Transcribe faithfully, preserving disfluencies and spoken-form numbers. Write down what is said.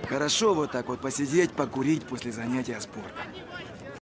Хорошо вот так вот посидеть, покурить после занятия спортом.